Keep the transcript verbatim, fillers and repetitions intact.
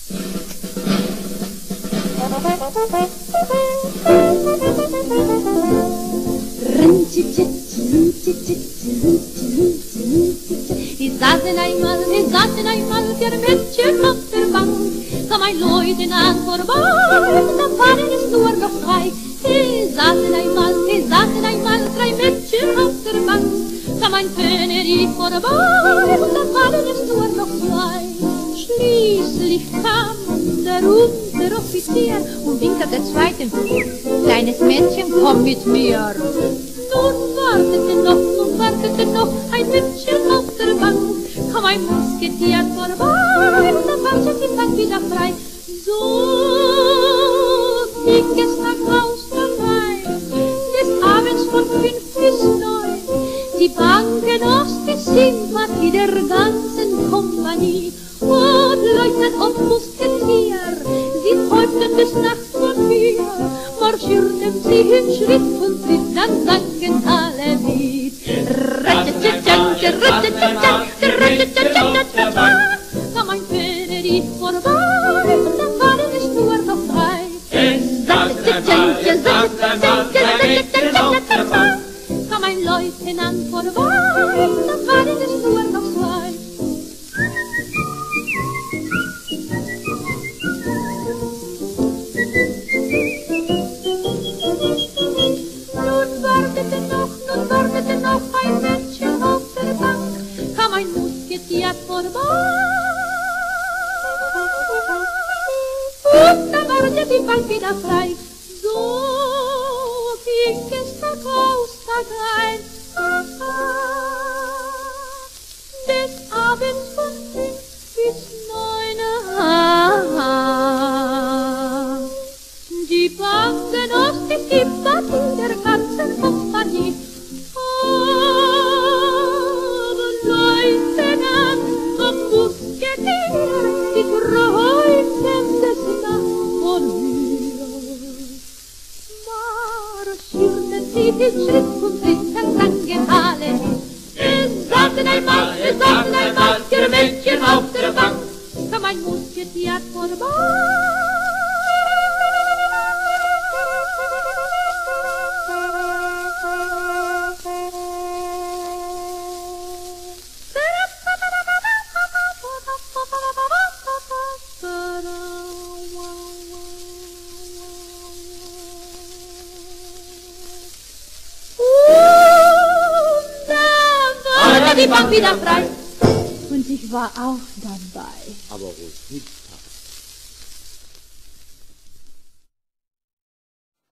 Die saßen einmal, die saßen einmal vier Mädchen auf der Bank. Kam ein Leutnant vorbei, da waren es nur noch drei. Die saßen einmal, die saßen einmal drei Mädchen auf der Bank. Kam ein König vorbei, da waren es nur noch zwei. Schließlich kam der Unteroffizier und winkte der zweiten: Kleines Mädchen, komm mit mir. Nun wartete noch, nun wartete noch ein Mädchen auf der Bank. Kam ein Musketier vorbei und dann war die Bank wieder frei. So ging es Tag aus, Tag ein, des Abends von fünf bis neun. Die Bank genoss die Sympathie der ganzen Kompanie. Und Leutnant und Musketier, sie träumten bis nachts von mir. Marschierten sie in Schritt und Tritt, dann sangen alle Lied. Kam ein König vorbei, dann waren es nur noch drei. Kam ein Leutnant vorbei, dann waren es nur noch zwei. Nun wartete noch, nun wartete noch ein Mädchen auf der Bank. Kam ein Musketier vorbei und dann war die Bank wieder frei. So ging es Tag aus, Tag ein, des Abends von fünf bis neun. Die Bank genoss die Sympathie der ganzen Kompanie. Aber Leutnant und Musketier, die träumten des Nachts von mir. Marschierten sie in Schritt und Tritt, dann sangen alle Lied. Es saßen einmal, es saßen einmal vier Mädchen auf der Bank. Kam ein Musketier vorbei. Die Bank wieder frei und ich war auch dabei. Aber Roswitha,